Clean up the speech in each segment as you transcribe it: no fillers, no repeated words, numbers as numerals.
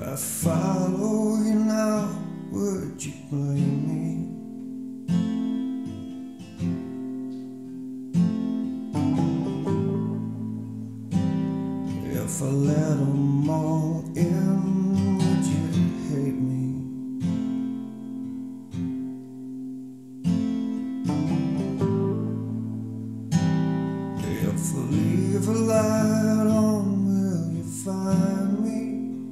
I follow you now, would you blame me? If I let them all in, would you hate me? If I leave a light on, will you find me?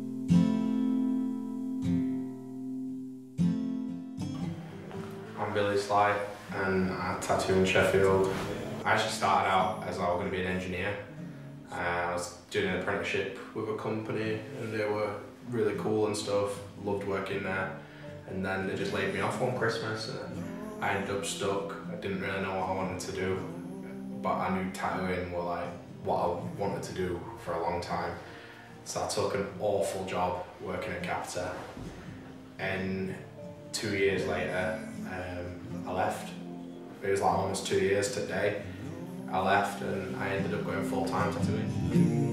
I'm Billy Sly and I tattoo in Sheffield. I actually started out as I was going to be an engineer. I was doing an apprenticeship with a company and they were really cool and stuff, loved working there, and then they just laid me off one Christmas and I ended up stuck. I didn't really know what I wanted to do, but I knew tattooing was like what I wanted to do for a long time. So I took an awful job working at Capita, and 2 years later I left. It was like almost 2 years today. I left and I ended up going full-time tattooing.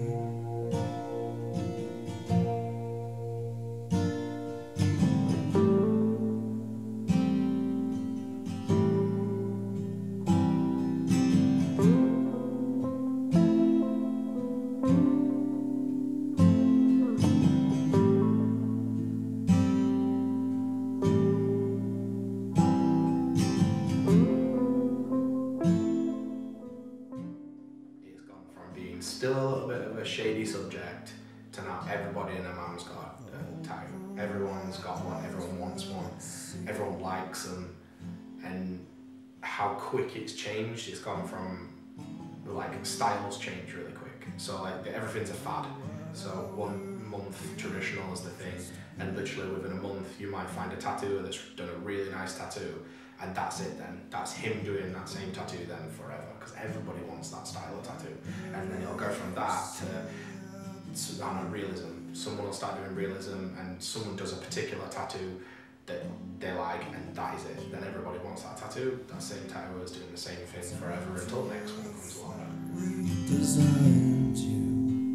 Still a little bit of a shady subject to now everybody and their mum's got a tattoo. Everyone's got one, everyone wants one, everyone likes them, and how quick it's changed. It's gone from, like, styles change really quick. So like everything's a fad. So 1 month traditional is the thing, and literally within a month you might find a tattooer that's done a really nice tattoo, and that's it then. That's him doing that same tattoo then forever, because everybody wants that style of tattoo. And then it'll go from that to I don't know, realism. Someone will start doing realism and someone does a particular tattoo that they like, and that is it. Then everybody wants that tattoo. That same tattooer is doing the same thing forever until the next one comes along. Redesigned you.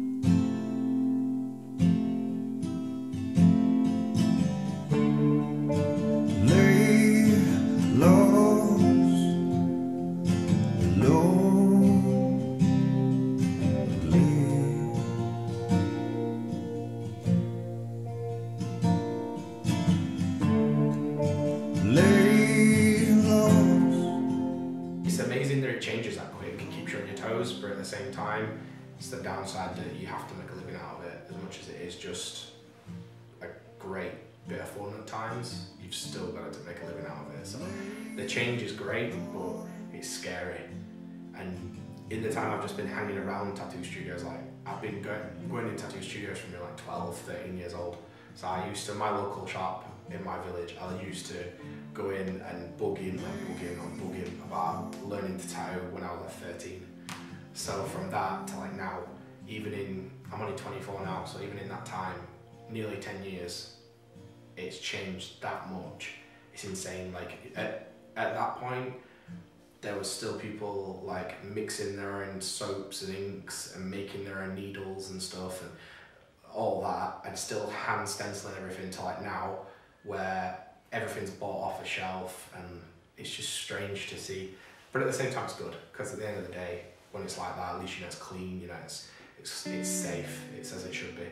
It's amazing that it changes that quick. It keeps you on your toes, but at the same time, it's the downside that you have to make a living out of it. As much as it is just a great bit of fun at times, you've still got to make a living out of it. So the change is great, but it's scary. And in the time I've just been hanging around tattoo studios, like I've been going in tattoo studios from like 12, 13 years old. So I used to, my local shop in my village, I used to go in and bug in about learning to tattoo when I was like 13. So from that to like now, I'm only 24 now, so even in that time, nearly 10 years, it's changed that much. It's insane. Like at that point, there was still people like mixing their own soaps and inks and making their own needles and stuff and all that, and still hand stenciling everything to like now, where everything's bought off a shelf, and it's just strange to see. But at the same time, it's good, because at the end of the day, when it's like that, at least you know it's clean, you know it's safe, it's as it should be.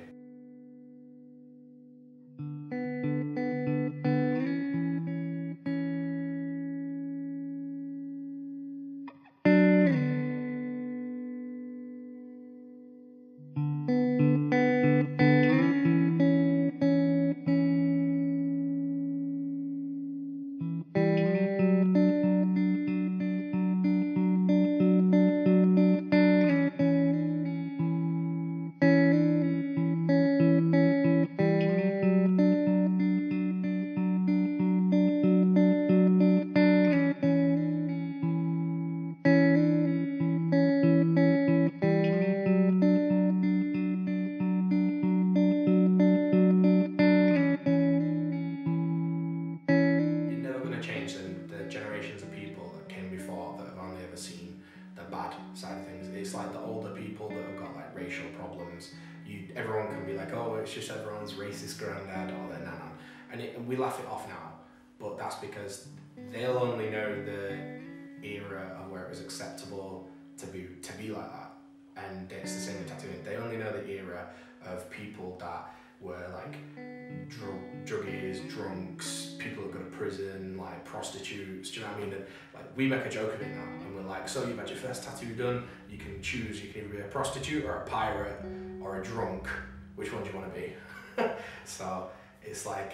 everyone can be like, oh, it's just everyone's racist granddad or their nana, and we laugh it off now, but that's because they'll only know the era of where it was acceptable to be like that, and it's the same with tattooing. They only know the era of people that were like druggies, drunks, people that go to prison, like prostitutes, do you know what I mean? And like we make a joke of it now, and we're like, so you've had your first tattoo done, you can choose, you can either be a prostitute or a pirate or a drunk, which one do you want to be? So it's like,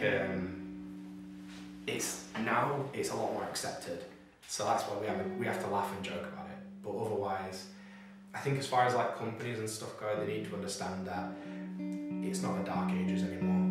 it's a lot more accepted, so that's why we have to laugh and joke about it. But otherwise, I think as far as like companies and stuff go, they need to understand that it's not the dark ages anymore.